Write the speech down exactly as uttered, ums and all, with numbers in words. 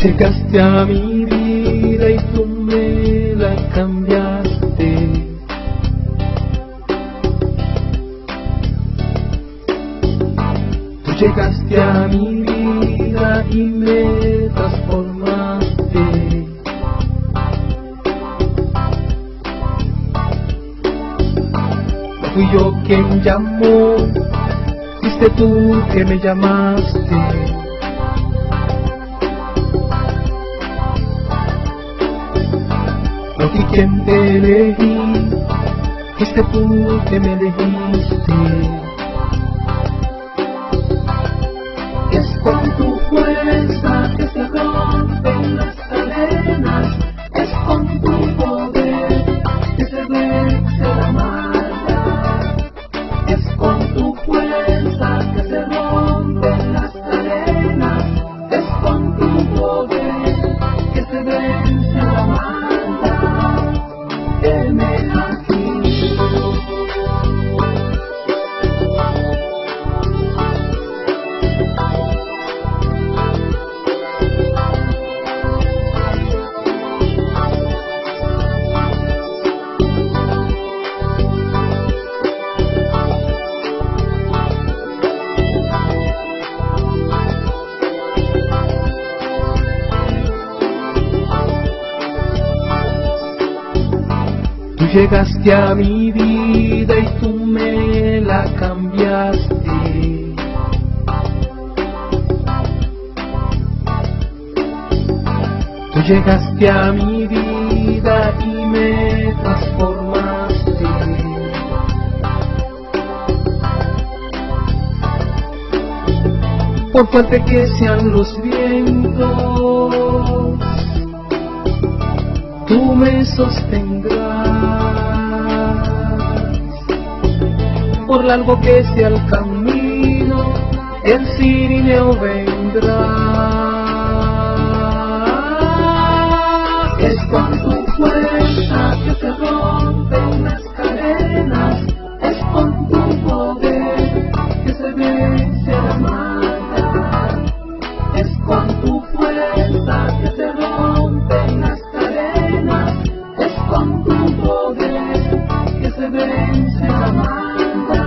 llegaste a mi vida y tú me la cambiaste. Tú llegaste a mi vida y me transformaste. No fui yo quien llamó, fuiste tú que me llamaste. No fui quien te elegí, fuiste tú que me elegiste. Es con tu fuerza que se rompen las cadenas, es con tu poder que se vence la maldad. Es con tu fuerza que se rompen las cadenas, es con tu poder que se vence la maldad. Tú llegaste a mi vida y tú me la cambiaste. Tú llegaste a mi vida y me transformaste. Por fuerte que sean los vientos, tú me sostendrás. Por largo que sea el camino, el cirineo vendrá. Es con tu fuerza que se rompen las cadenas, es con tu poder que se vence la maldad. Es con tu fuerza que se rompen las cadenas, es con tu poder que se vence la maldad.